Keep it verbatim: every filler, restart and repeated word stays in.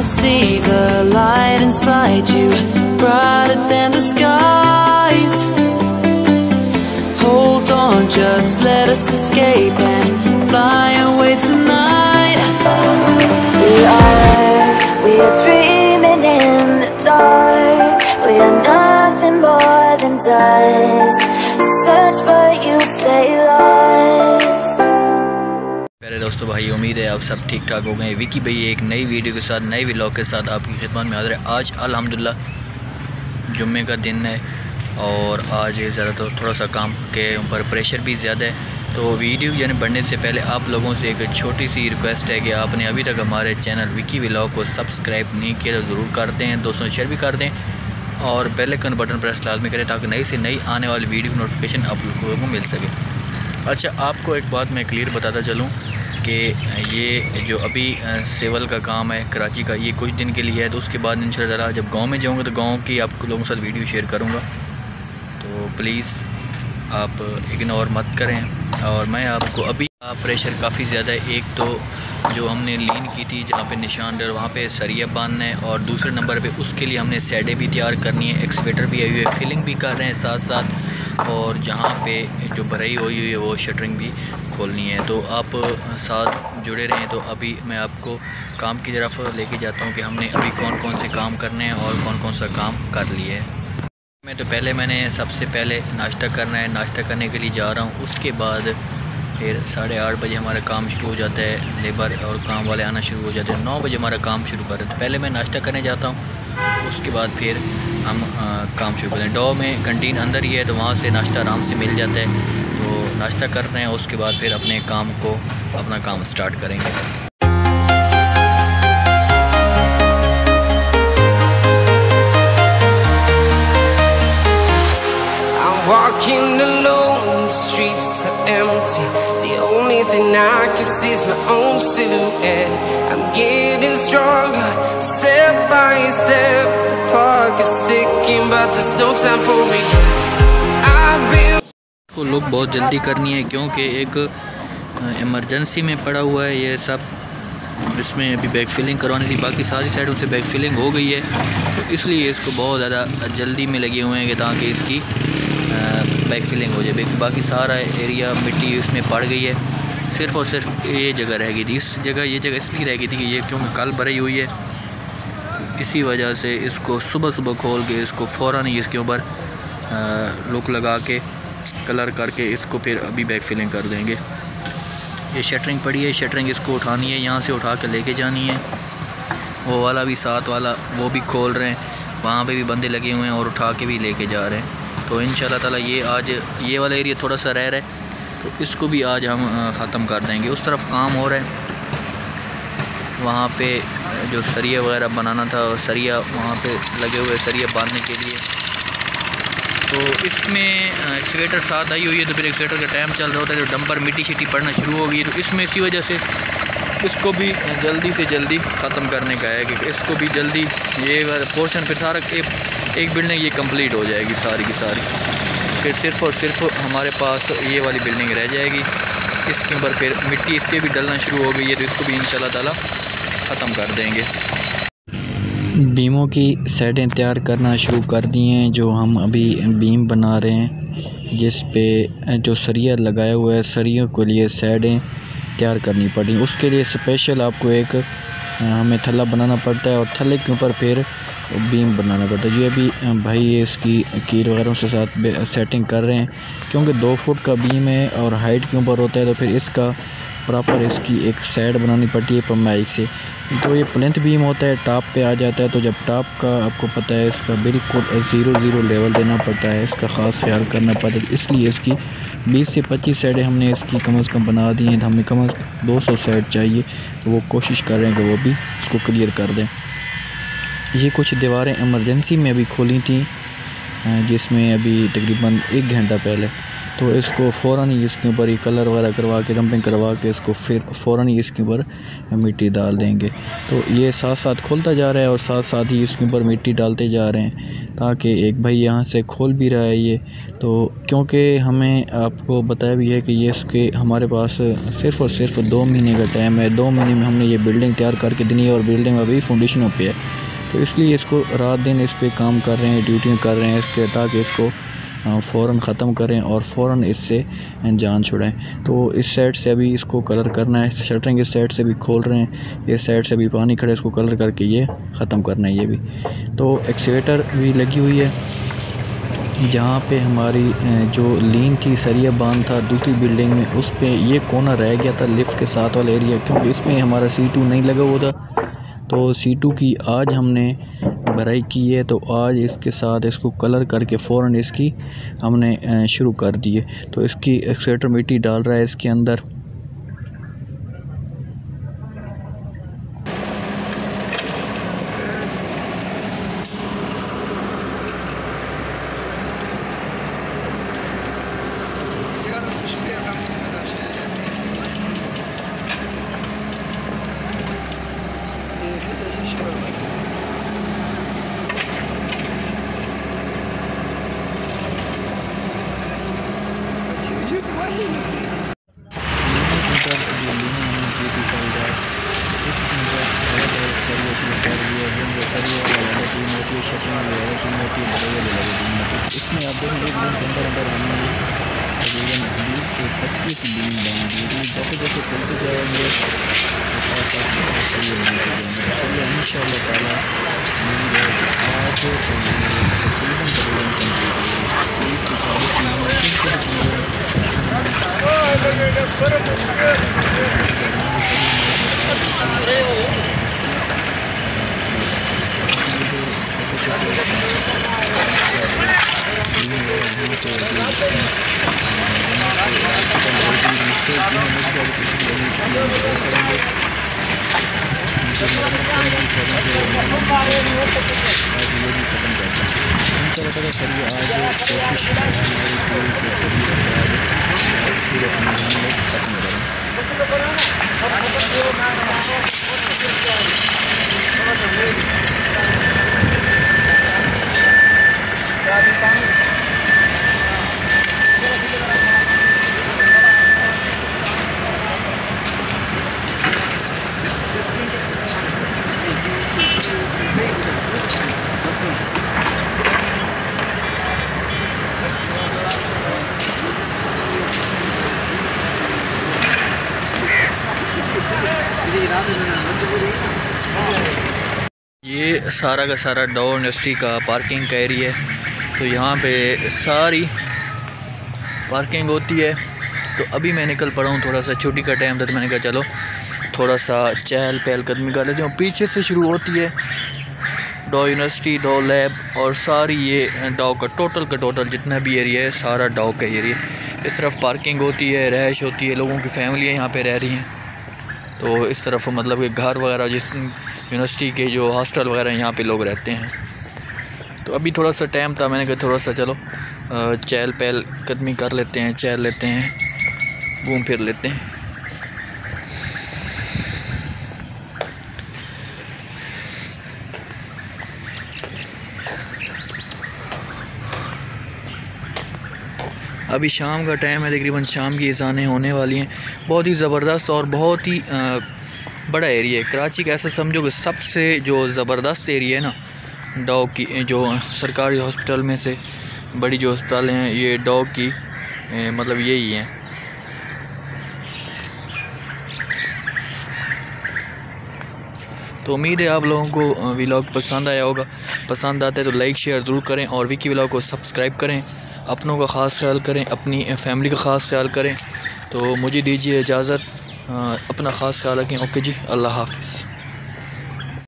see the light inside you, brighter than the skies. Hold on, just let us escape and fly away tonight. We are, we are dreaming in the dark. We are nothing more than dust. Search but you stay lost. प्यारे दोस्तों, भाई उम्मीद है आप सब ठीक ठाक हो गए। विकी भाई एक नई वीडियो के साथ, नए व्लॉग के साथ आपकी खिदमत में हाजिर है। आज अल्हम्दुलिल्लाह जुम्मे का दिन है और आज ज़रा तो थोड़ा सा काम के ऊपर प्रेशर भी ज़्यादा है। तो वीडियो यानी बढ़ने से पहले आप लोगों से एक छोटी सी रिक्वेस्ट है कि आपने अभी तक हमारे चैनल विकी व्लॉग को सब्सक्राइब नहीं किया तो ज़रूर कर दें, दोस्तों शेयर भी कर दें और बेल आइकन बटन प्रेस लाजमी करें ताकि नई से नई आने वाली वीडियो की नोटिफिकेशन आप लोगों को मिल सके। अच्छा, आपको एक बात मैं क्लियर बताता चलूँ कि ये जो अभी सिविल का काम है कराची का, ये कुछ दिन के लिए है। तो उसके बाद इंशाअल्लाह जब गांव में जाऊँगा तो गांव की आप लोगों के साथ वीडियो शेयर करूँगा। तो प्लीज़ आप इग्नोर मत करें। और मैं आपको अभी प्रेशर काफ़ी ज़्यादा है। एक तो जो हमने लीन की थी जहाँ पे निशान डर, वहाँ पे सरिया बांधना है और दूसरे नंबर पे उसके लिए हमने सैडे भी तैयार करनी है, एक्सवेटर भी आई हुई है, फिलिंग भी कर रहे हैं साथ साथ, और जहाँ पे जो भराई हुई हुई है वो शटरिंग भी खोलनी है। तो आप साथ जुड़े रहें। तो अभी मैं आपको काम की तरफ लेके जाता हूँ कि हमने अभी कौन कौन से काम करने हैं और कौन कौन सा काम कर लिए है। मैं तो पहले मैंने सबसे पहले नाश्ता करना है, नाश्ता करने के लिए जा रहा हूँ। उसके बाद फिर साढ़े आठ बजे हमारा काम शुरू हो जाता है, लेबर और काम वाले आना शुरू हो जाते हैं। नौ बजे हमारा काम शुरू कर रहे हैं। तो पहले मैं नाश्ता करने जाता हूँ, उसके बाद फिर हम आ, काम शुरू करते हैं। डॉ में कंटीन अंदर ही है तो वहाँ से नाश्ता आराम से मिल जाता है। तो नाश्ता कर रहे हैं, उसके बाद फिर अपने काम को अपना काम स्टार्ट करेंगे। Walking alone, the streets are empty. The only thing I can see is my own silhouette. I'm getting stronger, step by step. The clock is ticking, but there's no time for regrets. I've been. को लोग बहुत जल्दी करनी है क्योंकि एक emergency में पड़ा हुआ है ये सब। इसमें अभी बैक फिलिंग करवानी थी, बाकी सारी साइडों से बैक फिलिंग हो गई है। तो इसलिए इसको बहुत ज़्यादा जल्दी में लगे हुए हैं कि ताकि इसकी बैक फिलिंग हो जाए। बाकी सारा एरिया मिट्टी इसमें पड़ गई है, सिर्फ़ और सिर्फ ये जगह रह गई थी। इस जगह ये जगह इसलिए रह गई थी कि ये क्योंकि कल भरी हुई है, इसी वजह से इसको सुबह सुबह खोल के इसको फ़ौरन ही इसके ऊपर लुक लगा के कलर करके इसको फिर अभी बैक फिलिंग कर देंगे। ये शटरिंग पड़ी है, शटरिंग इसको उठानी है, यहाँ से उठा कर लेके जानी है। वो वाला भी साथ वाला वो भी खोल रहे हैं, वहाँ पे भी बंदे लगे हुए हैं और उठा के भी लेके जा रहे हैं। तो इंशाल्लाह ताला ये आज ये वाला एरिया थोड़ा सा रह रहा है तो इसको भी आज हम ख़त्म कर देंगे। उस तरफ काम हो रहा है, वहाँ पे जो सरिया वगैरह बनाना था, सरिया वहाँ पे लगे हुए सरिया बांधने के लिए। तो इसमें एक्सवेटर साथ आई हुई है, तो फिर एक्सवेटर का टाइम चल रहा होता है तो डंपर मिट्टी शिट्टी पड़ना शुरू हो गई है। तो इसमें इसी वजह से इसको भी जल्दी से जल्दी ख़त्म करने का है कि इसको भी जल्दी ये पोर्शन फिर सारा एक, एक बिल्डिंग ये कंप्लीट हो जाएगी सारी की सारी। फिर सिर्फ़ और सिर्फ हमारे पास ये वाली बिल्डिंग रह जाएगी। इसके ऊपर फिर मिट्टी इस पर भी डलना शुरू हो गई है तो इसको भी इंशाल्लाह ताला ख़त्म कर देंगे। बीमों की सेटें तैयार करना शुरू कर दी हैं। जो हम अभी बीम बना रहे हैं जिस पे जो सरिया लगाया हुआ है, सरियों के लिए सेटें तैयार करनी पड़ी। उसके लिए स्पेशल आपको एक हमें थल्ला बनाना पड़ता है और थल्ले के ऊपर फिर बीम बनाना पड़ता है। ये अभी भाई ये इसकी कील वगैरह के साथ सेटिंग कर रहे हैं क्योंकि दो फुट का बीम है और हाइट के ऊपर होता है तो फिर इसका प्रॉपर इसकी एक साइड बनानी पड़ती है पमाइक से। तो ये प्लेंथ बीम होता है, टॉप पे आ जाता है। तो जब टॉप का आपको पता है इसका बिल्कुल ज़ीरो ज़ीरो लेवल देना पड़ता है, इसका ख़ास ख्याल करना पड़ता है। इसलिए इसकी बीस से पच्चीस साइडें हमने इसकी कम अज़ कम बना दी हैं। तो हमें कम अज़ कम दो सौ साइड चाहिए, तो वो कोशिश कर रहे हैं कि वो भी इसको क्लियर कर दें। ये कुछ दीवारें इमरजेंसी में अभी खोली थी जिसमें अभी तकरीबन एक घंटा पहले तो इसको फ़ौरन ही इसके ऊपर ही कलर वगैरह करवा के रंपिंग करवा के इसको फिर फ़ौरन ही इसके ऊपर मिट्टी डाल देंगे। तो ये साथ साथ खुलता जा रहा है और साथ साथ ही इसके ऊपर मिट्टी डालते जा रहे हैं, ताकि एक भाई यहाँ से खोल भी रहा है ये। तो क्योंकि हमें आपको बताया भी है कि ये इसके हमारे पास सिर्फ़ और सिर्फ दो महीने का टाइम है। दो महीने में हमने ये बिल्डिंग तैयार करके देनी है और बिल्डिंग अभी फाउंडेशनों पे है। तो इसलिए इसको रात दिन इस पर काम कर रहे हैं, ड्यूटियाँ कर रहे हैं इसके, ताकि इसको फ़ौरन ख़त्म करें और फ़ौरन इससे जान छुड़ाएं। तो इस साइड से अभी इसको कलर करना है, शटरिंग इस साइड से भी खोल रहे हैं, इस साइड से भी पानी खड़े, इसको कलर करके ये ख़त्म करना है ये भी। तो एक्सवेटर भी लगी हुई है जहाँ पे हमारी जो लीन थी सरिया बांध था दूसरी बिल्डिंग में, उस पे ये कोना रह गया था लिफ्ट के साथ वाला एरिया, क्योंकि इसमें हमारा सी टू नहीं लगा हुआ था। तो सी टू की आज हमने भराई की है, तो आज इसके साथ इसको कलर करके फ़ौरन इसकी हमने शुरू कर दी है। तो इसकी एक्सवेटर मिट्टी डाल रहा है इसके अंदर। इसमें आप देखेंगे एक दिन के अंदर अंदर हमने तकरीबन बीस से पच्चीस दिन बांध दी। जैसे जैसे चलते जाएंगे इंशाअल्लाह ताला आज तकरीबन ये सारा का सारा डाउ यूनिवर्सिटी का पार्किंग का एरिया है। तो यहाँ पे सारी पार्किंग होती है। तो अभी मैं निकल पड़ा हूँ, थोड़ा सा छुट्टी का टाइम था तो मैंने कहा चलो थोड़ा सा चहल पहल कदमी कर लेते हैं। पीछे से शुरू होती है डाउ यूनिवर्सिटी, डाउ लैब और सारी ये डाउ का टोटल का टोटल जितना भी एरिया है सारा डाउ का एरिया। इस तरफ पार्किंग होती है, रहाइश होती है, लोगों की फैमिलियाँ यहाँ पे रह रही हैं। तो इस तरफ मतलब कि घर वगैरह जिस यूनिवर्सिटी के जो हॉस्टल वगैरह यहाँ पे लोग रहते हैं। तो अभी थोड़ा सा टाइम था, मैंने कहा थोड़ा सा चलो चहल पहल कदमी कर लेते हैं, चहल लेते हैं, घूम फिर लेते हैं। अभी शाम का टाइम है, तकरीबन शाम की अज़ानें होने वाली हैं। बहुत ही ज़बरदस्त और बहुत ही आ, बड़ा एरिया है कराची का। ऐसा समझो कि सबसे जो ज़बरदस्त एरिया है ना डाउ की, जो सरकारी हॉस्पिटल में से बड़ी जो अस्पताल हैं ये डाउ की ए, मतलब यही हैं। तो उम्मीद है आप लोगों को व्लॉग पसंद आया होगा। पसंद आता है तो लाइक शेयर ज़रूर करें और विकी व्लॉग को सब्सक्राइब करें। अपनों का ख़ास ख्याल करें, अपनी फैमिली का ख़ास ख्याल करें। तो मुझे दीजिए इजाज़त, अपना ख़ास ख्याल रखें। ओके जी, अल्लाह हाफ़िज़।